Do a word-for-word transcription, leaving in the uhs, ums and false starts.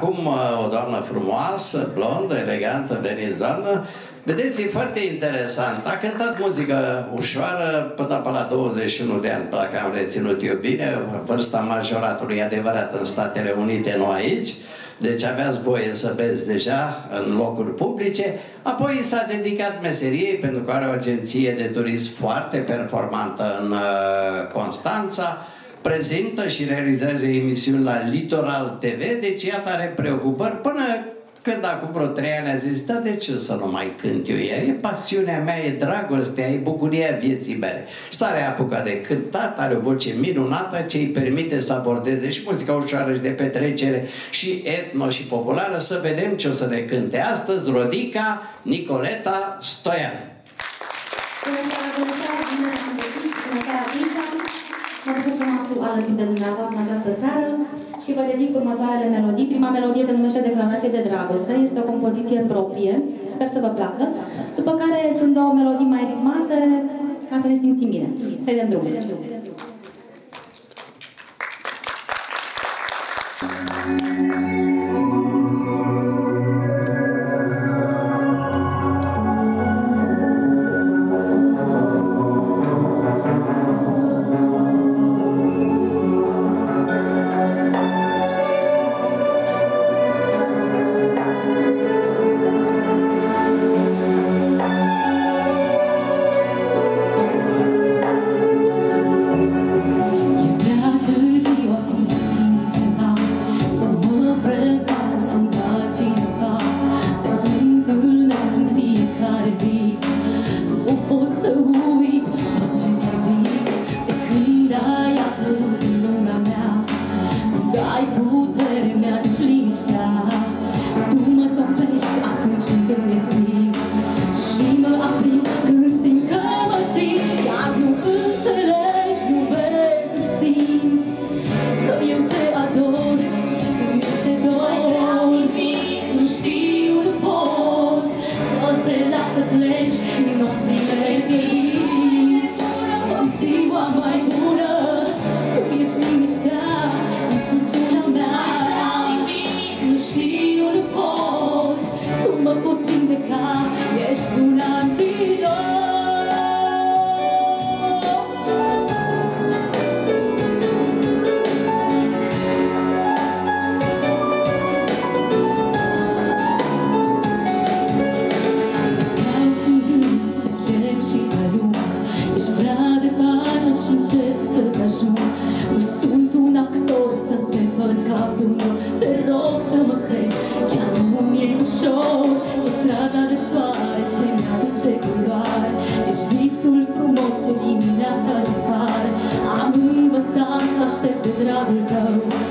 acum o doamnă frumoasă, blondă, elegantă, veniți doamnă. Vedeți, e foarte interesant. A cântat muzică ușoară până pe la douăzeci și unu de ani, dacă am reținut eu bine. Vârsta majoratului e adevărat în Statele Unite, nu aici. Deci aveați voie să beți deja în locuri publice. Apoi s-a dedicat meseriei pentru că are o agenție de turism foarte performantă în uh, Constanța. Prezintă și realizează emisiuni la Litoral T V. Deci iată, are preocupări până când acum vreo trei ani a zis, da, de ce să nu mai cânt eu? E pasiunea mea, e dragostea, e bucuria vieții mele. Și s-a reapucat de cântat, are o voce minunată ce îi permite să abordeze și muzica ușoară și de petrecere și etno și populară. Să vedem ce o să ne cânte astăzi Rodica Nicoleta Stoian. Bună seara, bună seara, bună seara, bună seara, mă bucur că m-am aflat alături de dumneavoastră în această seară și vă dedic următoarele melodii. Prima melodie se numește Declarație de Dragoste, este o compoziție proprie, sper să vă placă. După care sunt două melodii mai ritmate, ca să ne simțim bine. Să-i dăm drumul. Am învățat să aștept de dragul tău.